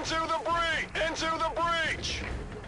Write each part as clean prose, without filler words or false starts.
Into the breach! Into the breach!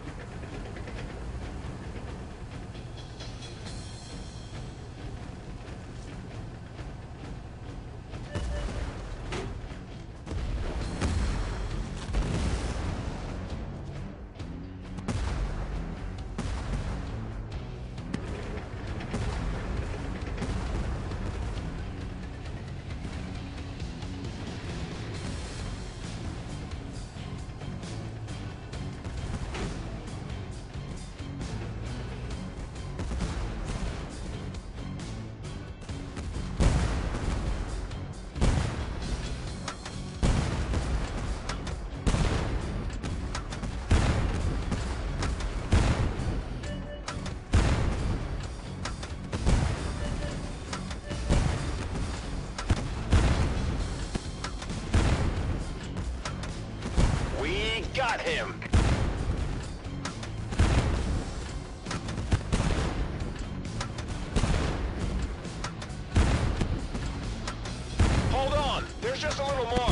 Got him! Hold on! There's just a little more!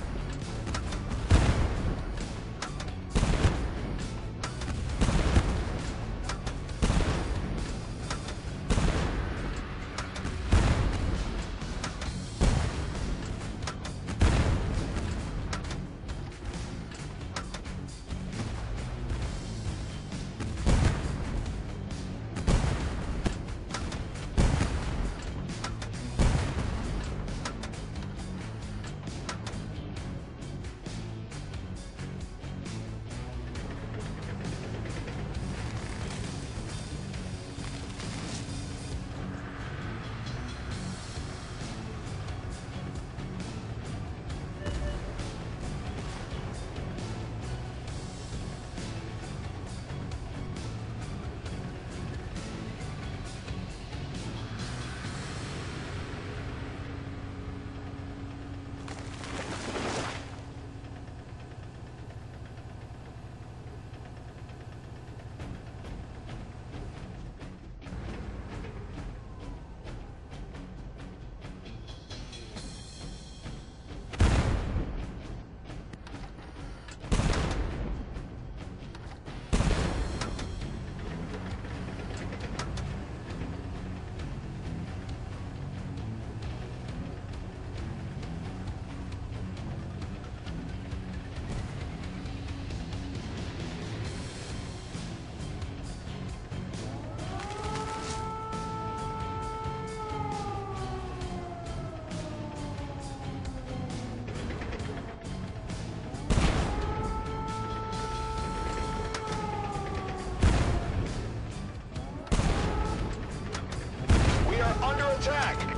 Attack!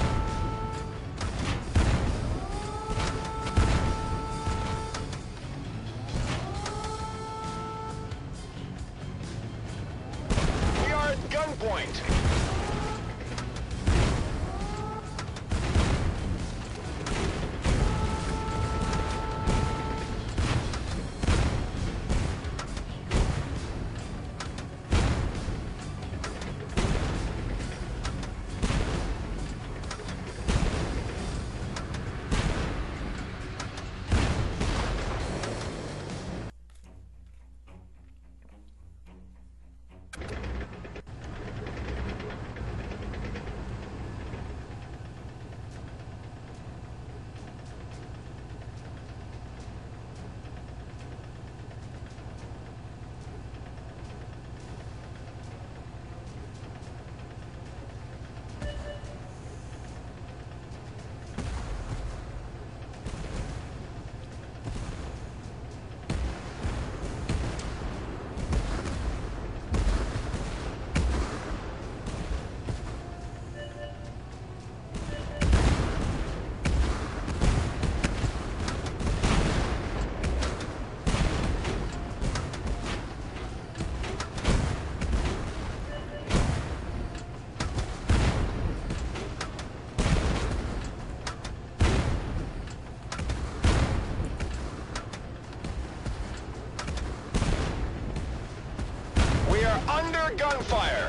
We are at gunpoint! Under gunfire!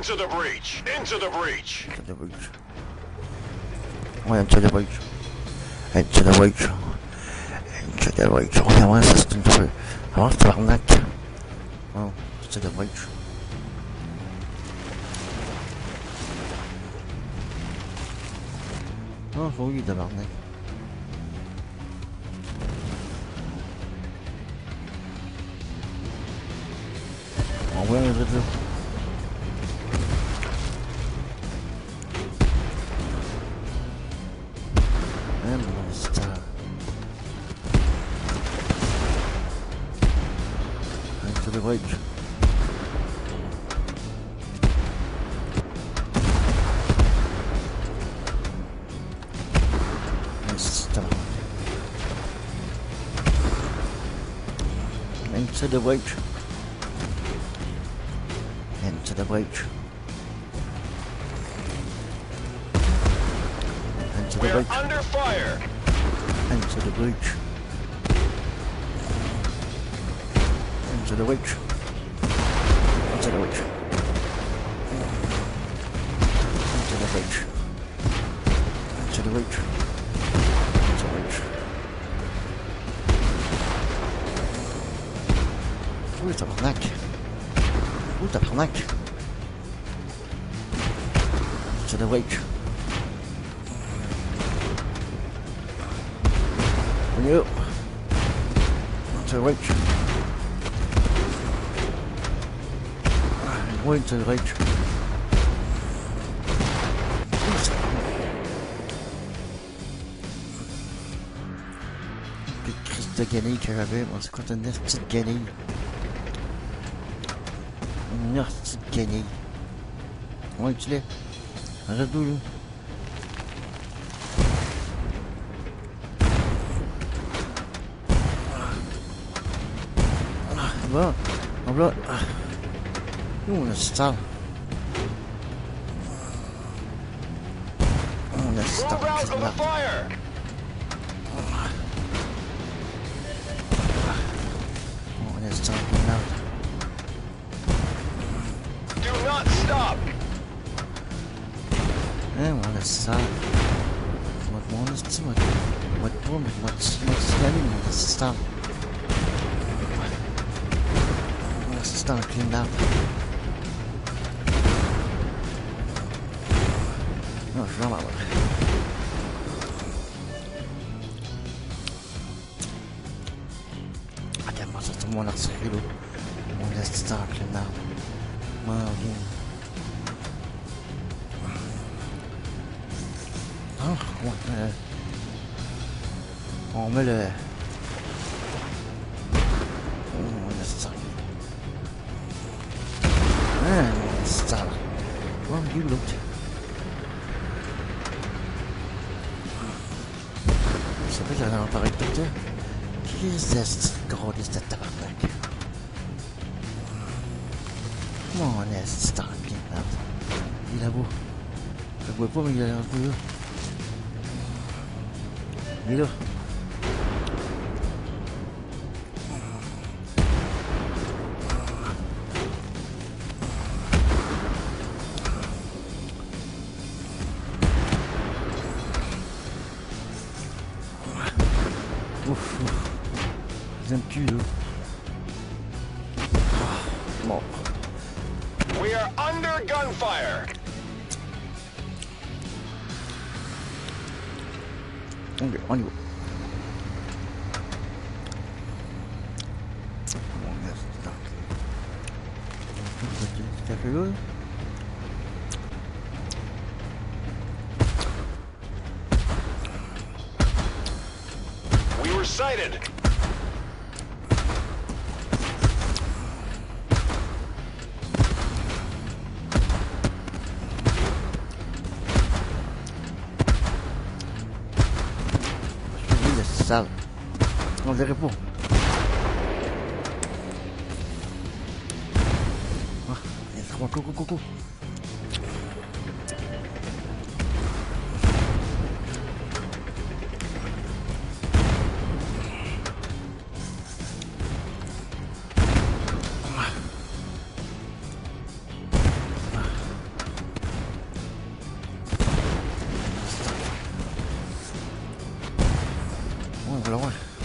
Into the breach! Into the breach! Into the breach. Ouais, into the breach. Into the breach. Into the breach. Ouais, ça c'est une chose. Alors, c'est l'arnaque. Oh, into the breach. Non, faut oui, tabarnak. On voit un truc là. Into the breach. Into the breach. Into the breach. Into the We're breach. under fire! Into the breach. Into the breach. Into the breach. Into the breach. Into the breach. Into the breach. Ouh, tabarnak. Ouh, tabarnak. Into the breach. Yo. Into the breach. Ouais, into the breach. Petite guenille que j'avais, moi c'est quoi une petite guenille? Une petite guenille. Ouais, tu l'es. Arrête d'où là? Bon, on bloque. On a ça. On a ça. Move out of the fire! On a ça. Do not stop! On a ça. On a ça. On a ça. Start cleaned up. Oh, je vais là. Attends, moi, c'est mon article. On laisse start cleaned up. Moi, bien. Oh, ouais. On met le. On laisse start. Stop. Well, you looked. Ça fait qu'il y a un pareil de toi. Qui est ce gros de cette tabarnak? Comment on est ce temps bien là? Il est là-bas. Je ne vois pas, mais il est un peu là. Il est là. Ouf, ouf. J'aime plus là. Bon. We are under gunfire! Ok, on y va. On reste dans le petit café là. We were sighted! Sale. On dirait pas. Ah, il y a trois coucou. loin.